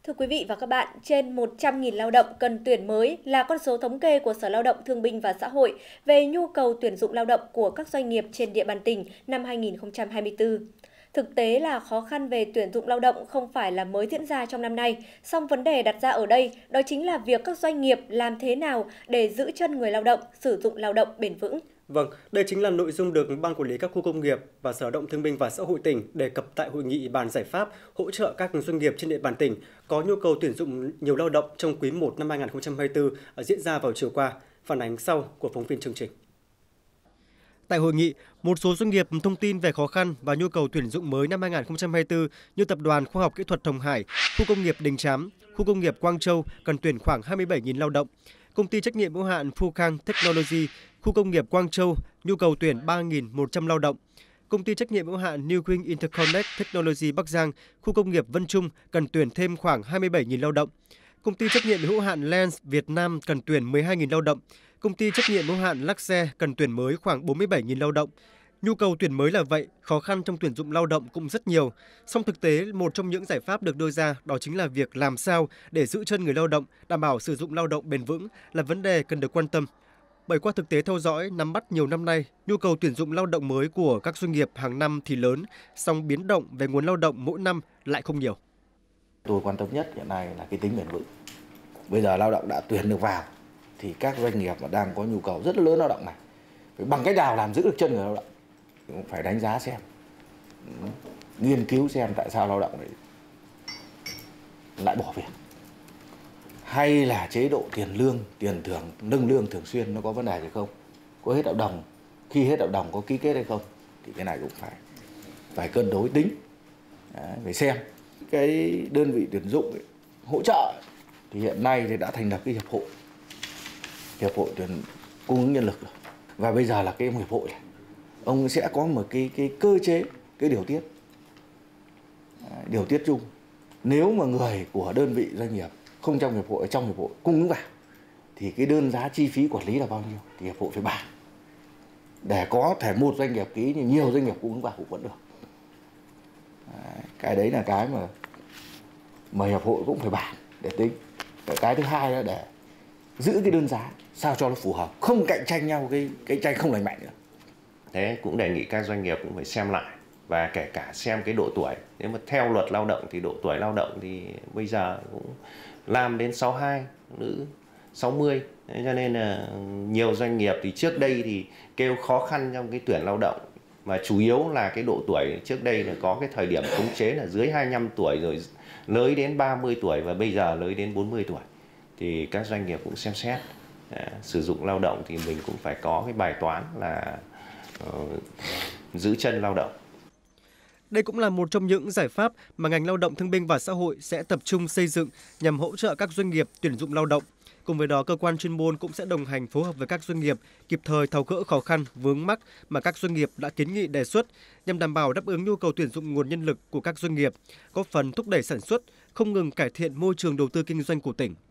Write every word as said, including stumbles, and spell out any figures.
Thưa quý vị và các bạn, trên một trăm nghìn lao động cần tuyển mới là con số thống kê của Sở Lao động Thương binh và Xã hội về nhu cầu tuyển dụng lao động của các doanh nghiệp trên địa bàn tỉnh năm hai nghìn không trăm hai mươi tư. Thực tế là khó khăn về tuyển dụng lao động không phải là mới diễn ra trong năm nay, song vấn đề đặt ra ở đây đó chính là việc các doanh nghiệp làm thế nào để giữ chân người lao động, sử dụng lao động bền vững. Vâng, đây chính là nội dung được Ban Quản lý các khu công nghiệp và Sở Lao động Thương binh và Xã hội tỉnh đề cập tại hội nghị bàn giải pháp hỗ trợ các doanh nghiệp trên địa bàn tỉnh có nhu cầu tuyển dụng nhiều lao động trong quý một năm hai nghìn không trăm hai mươi tư diễn ra vào chiều qua. Phản ánh sau của phóng viên chương trình. Tại hội nghị, một số doanh nghiệp thông tin về khó khăn và nhu cầu tuyển dụng mới năm hai nghìn không trăm hai mươi tư như Tập đoàn Khoa học Kỹ thuật Hồng Hải, khu công nghiệp Đình Chám, khu công nghiệp Quang Châu cần tuyển khoảng hai mươi bảy nghìn lao động. Công ty trách nhiệm hữu hạn Phucang Technology, khu công nghiệp Quang Châu nhu cầu tuyển ba nghìn một trăm lao động. Công ty trách nhiệm hữu hạn New Green Interconnect Technology Bắc Giang, khu công nghiệp Vân Trung cần tuyển thêm khoảng hai mươi bảy nghìn lao động. Công ty trách nhiệm hữu hạn Lens Việt Nam cần tuyển mười hai nghìn lao động. Công ty trách nhiệm hữu hạn Laxe cần tuyển mới khoảng bốn mươi bảy nghìn lao động. Nhu cầu tuyển mới là vậy, khó khăn trong tuyển dụng lao động cũng rất nhiều. Song thực tế, một trong những giải pháp được đưa ra đó chính là việc làm sao để giữ chân người lao động, đảm bảo sử dụng lao động bền vững là vấn đề cần được quan tâm. Bởi qua thực tế theo dõi, nắm bắt nhiều năm nay, nhu cầu tuyển dụng lao động mới của các doanh nghiệp hàng năm thì lớn, song biến động về nguồn lao động mỗi năm lại không nhiều. Tôi quan tâm nhất hiện nay là cái tính bền vững. Bây giờ lao động đã tuyển được vào thì các doanh nghiệp mà đang có nhu cầu rất là lớn lao động này, bằng cách nào làm giữ được chân người lao động, cũng phải đánh giá xem, nghiên cứu xem tại sao lao động này lại bỏ việc, hay là chế độ tiền lương, tiền thưởng, nâng lương thường xuyên nó có vấn đề gì không, có hết hợp đồng, khi hết hợp đồng có ký kết hay không, thì cái này cũng phải phải cân đối tính. Đấy, phải xem cái đơn vị tuyển dụng ấy, hỗ trợ thì hiện nay thì đã thành lập cái hiệp hội hiệp hội tuyển cung ứng nhân lực rồi. Và bây giờ là cái hiệp hội này, ông sẽ có một cái cái cơ chế, cái điều tiết điều tiết chung. Nếu mà người của đơn vị doanh nghiệp không trong hiệp hội, trong hiệp hội cung ứng vào thì cái đơn giá chi phí quản lý là bao nhiêu thì hiệp hội phải bàn, để có thể một doanh nghiệp ký nhưng nhiều doanh nghiệp cung ứng vào cũng vẫn được. Đấy, cái đấy là cái mà mà hiệp hội cũng phải bàn để tính. Cái thứ hai là để giữ cái đơn giá sao cho nó phù hợp, không cạnh tranh nhau, cái cái tranh không lành mạnh nữa. Thế cũng đề nghị các doanh nghiệp cũng phải xem lại, và kể cả xem cái độ tuổi. Nếu mà theo luật lao động thì độ tuổi lao động thì bây giờ cũng làm đến sáu mươi hai, nữ sáu mươi. Thế cho nên là nhiều doanh nghiệp thì trước đây thì kêu khó khăn trong cái tuyển lao động, mà chủ yếu là cái độ tuổi trước đây là có cái thời điểm khống chế là dưới hai mươi lăm tuổi rồi lới đến ba mươi tuổi và bây giờ lới đến bốn mươi tuổi. Thì các doanh nghiệp cũng xem xét à, sử dụng lao động thì mình cũng phải có cái bài toán là uh, giữ chân lao động. Đây cũng là một trong những giải pháp mà ngành Lao động Thương binh và Xã hội sẽ tập trung xây dựng nhằm hỗ trợ các doanh nghiệp tuyển dụng lao động. Cùng với đó, cơ quan chuyên môn cũng sẽ đồng hành phối hợp với các doanh nghiệp kịp thời tháo gỡ khó khăn, vướng mắc mà các doanh nghiệp đã kiến nghị đề xuất nhằm đảm bảo đáp ứng nhu cầu tuyển dụng nguồn nhân lực của các doanh nghiệp, góp phần thúc đẩy sản xuất, không ngừng cải thiện môi trường đầu tư kinh doanh của tỉnh.